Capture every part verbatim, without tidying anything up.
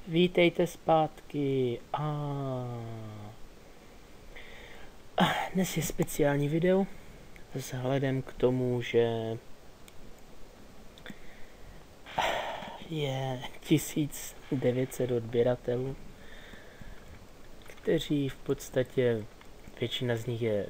Vítejte zpátky. A dnes je speciální video vzhledem k tomu, že je tisíc devět set odběratelů, kteří v podstatě většina z nich je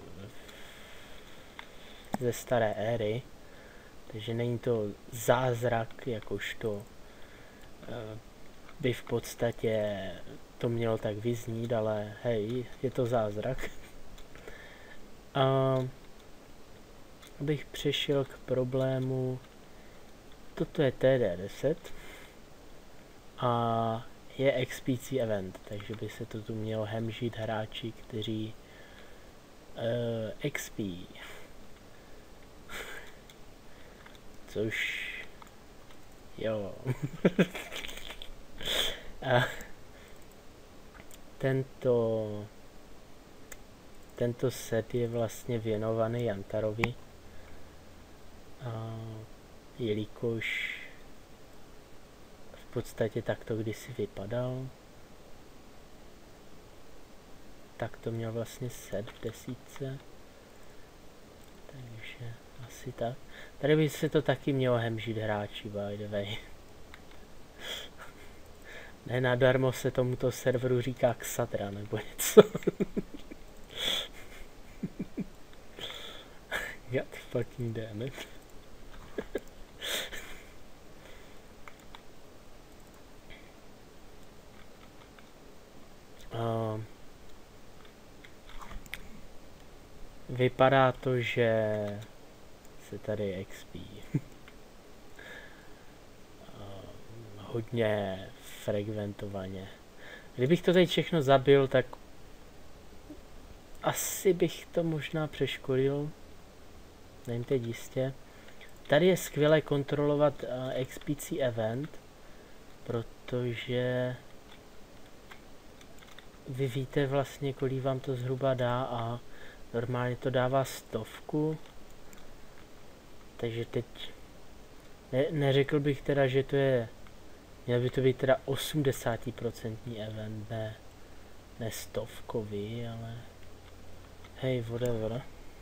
ze staré éry, takže není to zázrak, jakožto by v podstatě to mělo tak vyznít, ale hej, je to zázrak. A abych přešel k problému, toto je T D deset a je X P C event, takže by se to tu mělo hemžít hráči, kteří uh, X P, což jo. A tento tento set je vlastně věnovaný Jantarovi, a jelikož v podstatě takto kdysi vypadal, tak to měl vlastně set v desítce, takže asi tak. Tady by se to taky mělo hemžit hráči, by the way. Ne nadarmo se tomuto serveru říká Xadra nebo něco. God fucking damn it. uh, vypadá to, že se tady X P uh, hodně frekventovaně. Kdybych to teď všechno zabil, tak asi bych to možná přeškolil. Nevím teď jistě. Tady je skvělé kontrolovat uh, X P C event, protože vy víte vlastně, kolik vám to zhruba dá, a normálně to dává stovku. Takže teď ne, neřekl bych teda, že to je, měl by to být teda osmdesát procent event, ne, ne stovkový, ale hej, whatever.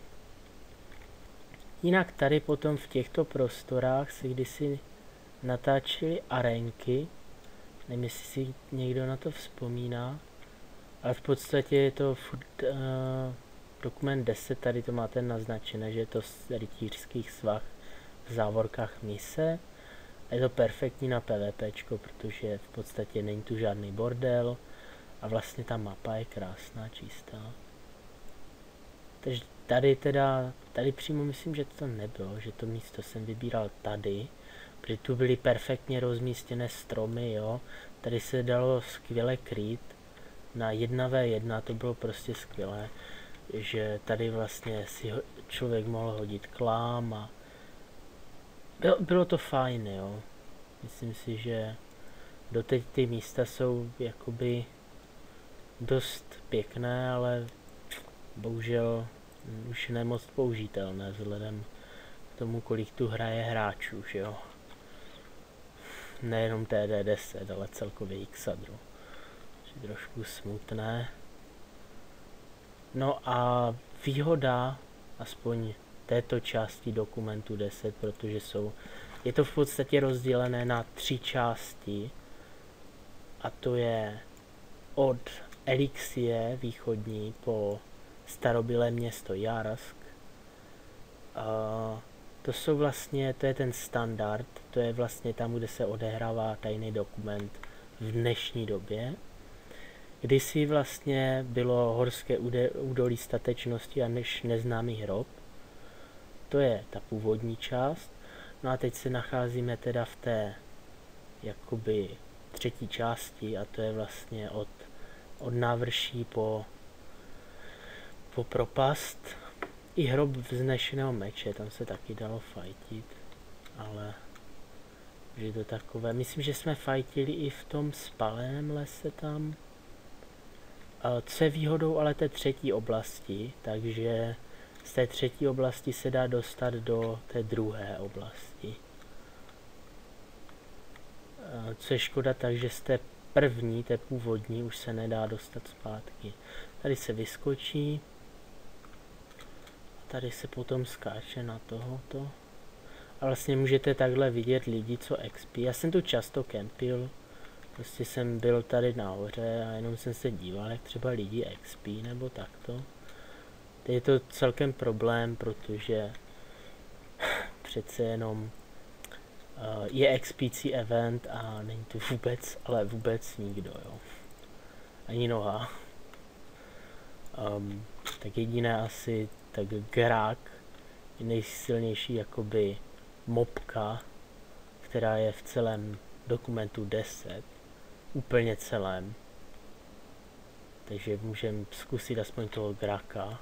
Jinak tady potom v těchto prostorách se kdysi natáčely arenky, nevím, jestli si někdo na to vzpomíná, ale v podstatě je to furt, uh, dokument deset, tady to máte naznačené, že je to z rytířských svah v závorkách mise. Je to perfektní na PvPčko, protože v podstatě není tu žádný bordel a vlastně ta mapa je krásná, čistá. Takže tady teda, tady přímo myslím, že to nebylo, že to místo jsem vybíral tady, protože tu byly perfektně rozmístěné stromy, jo. Tady se dalo skvěle krýt, na jedna v jedna to bylo prostě skvělé, že tady vlastně si člověk mohl hodit klám a bylo, bylo to fajn, jo. Myslím si, že doteď ty místa jsou jakoby dost pěkné, ale bohužel už nemoc použitelné vzhledem k tomu, kolik tu hraje hráčů, že jo. Nejenom T D deset, ale celkově Xadru. Je trošku smutné. No a výhoda aspoň této části dokumentu deset, protože jsou, je to v podstatě rozdělené na tři části, a to je od Elixie východní po starobylé město Jarsk. Uh, to jsou vlastně, to je ten standard, to je vlastně tam, kde se odehrává tajný dokument v dnešní době. Kdysi vlastně bylo horské údolí statečnosti a než neznámý hrob. To je ta původní část. No a teď se nacházíme teda v té jakoby třetí části, a to je vlastně od, od návrší po, po propast. I hrob vznešeného meče, tam se taky dalo fajtit, ale že je to takové. Myslím, že jsme fajtili i v tom spaleném lese tam. Co je výhodou ale té třetí oblasti, takže z té třetí oblasti se dá dostat do té druhé oblasti. Co je škoda, takže z té první, té původní, už se nedá dostat zpátky. Tady se vyskočí. Tady se potom skáče na tohoto. A vlastně můžete takhle vidět lidi, co X P. Já jsem tu často kempil. Prostě jsem byl tady nahoře a jenom jsem se díval, jak třeba lidi X P nebo takto. Teď je to celkem problém, protože přece jenom uh, je X P C event a není tu vůbec, ale vůbec nikdo, jo. Ani noha. Um, tak jediné asi, tak Grák je nejsilnější jakoby mobka, která je v celém dokumentu deset. Úplně celém. Takže můžeme zkusit aspoň toho Graka.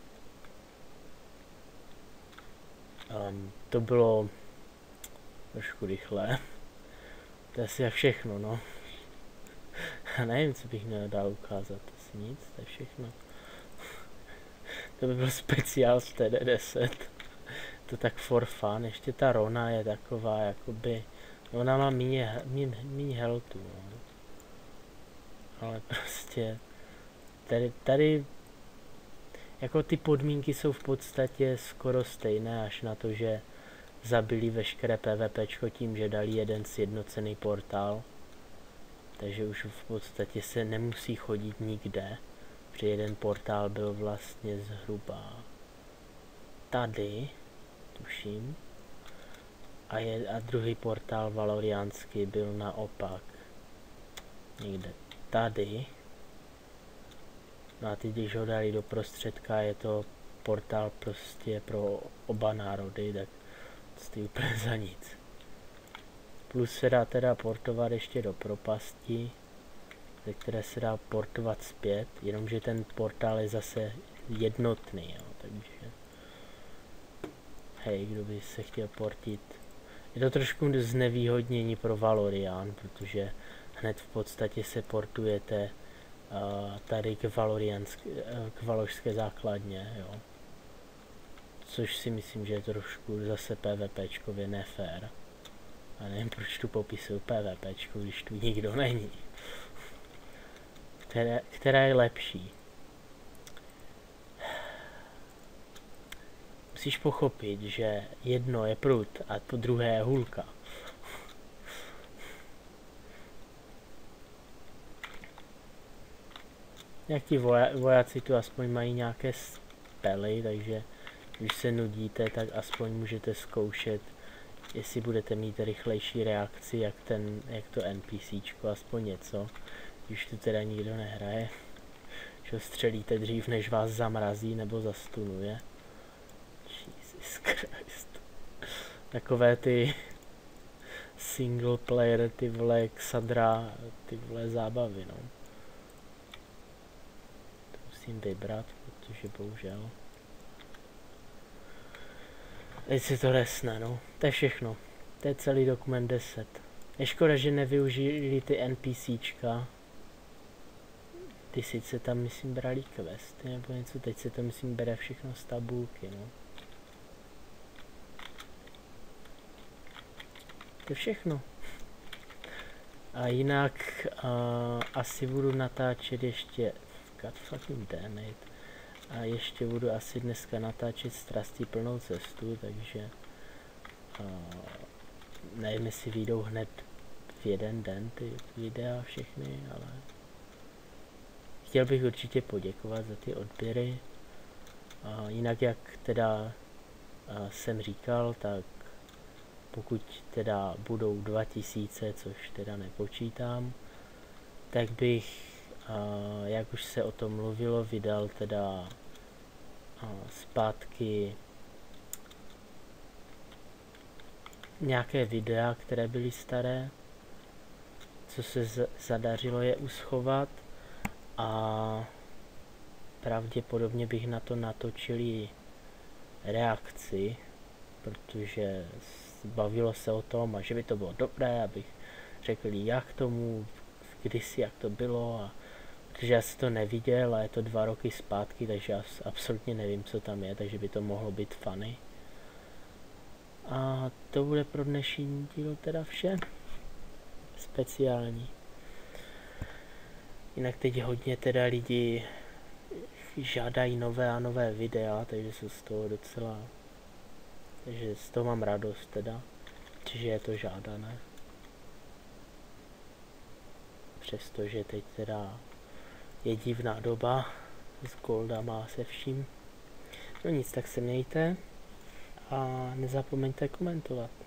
Um, to bylo trošku rychlé. To je asi všechno, no. Já nevím, co bych měl dál ukázat. Asi nic, to je všechno. To by byl speciál z T D deset. To tak for fun. Ještě ta Rona je taková, jakoby... Ona má míně, míň, míň heltu, no. Ale prostě... Tady, tady... Jako ty podmínky jsou v podstatě skoro stejné, až na to, že zabili veškeré PvPčko tím, že dali jeden sjednocený portál. Takže už v podstatě se nemusí chodit nikde. Protože jeden portál byl vlastně zhruba tady, tuším. A, je, a druhý portál valoriánský byl naopak. Někde tady. No a teď, když ho dali do prostředka, je to portál prostě pro oba národy, tak stojí úplně za nic. Plus se dá teda portovat ještě do propasti, ze které se dá portovat zpět, jenomže ten portál je zase jednotný, jo, takže... Hej, kdo by se chtěl portit. Je to trošku znevýhodnění pro Valorian, protože hned v podstatě se portujete uh, tady k, uh, k valožské základně, jo. Což si myslím, že je trošku zase PvPčkově nefér. A nevím, proč tu popisuju PvPčku, když tu nikdo není. Která, která je lepší? Musíš pochopit, že jedno je prut a to druhé je hůlka. Jak ti voja, vojáci tu aspoň mají nějaké spely, takže když se nudíte, tak aspoň můžete zkoušet, jestli budete mít rychlejší reakci, jak, ten, jak to NPCčko, aspoň něco. Když tu teda nikdo nehraje, že ho střelíte dřív, než vás zamrazí nebo zastunuje. Jesus Christ. Takové ty single player, ty vole, Xadra, ty vole zábavy, no. To musím vybrat, protože bohužel. Teď si to resne, no. To je všechno. To je celý dokument deset. Je škoda, že nevyužili ty NPCčka. Ty sice tam, myslím, brali questy nebo něco, teď se to, myslím, bere všechno z tabulky, no. To je všechno. A jinak uh, asi budu natáčet ještě God fucking damn it. A ještě budu asi dneska natáčet Strasti plnou cestu, takže uh, nevím, jestli vyjdou hned v jeden den ty videa všechny, ale chtěl bych určitě poděkovat za ty odběry. Uh, jinak jak teda uh, jsem říkal, tak pokud teda budou dva tisíce, což teda nepočítám, tak bych, uh, jak už se o tom mluvilo, vydal teda uh, zpátky nějaké videa, které byly staré, co se zadařilo je uschovat, a pravděpodobně bych na to natočil i reakci, protože bavilo se o tom a že by to bylo dobré, abych řekl, jak tomu, kdysi, jak to bylo, a protože já si to neviděl a je to dva roky zpátky, takže já absolutně nevím, co tam je, takže by to mohlo být funny. A to bude pro dnešní díl teda vše. Speciální. Jinak teď hodně teda lidi žádají nové a nové videa, takže se z toho docela, takže z toho mám radost teda, že je to žádané. Přestože teď teda je divná doba s goldama se vším. No nic, tak se mějte a nezapomeňte komentovat.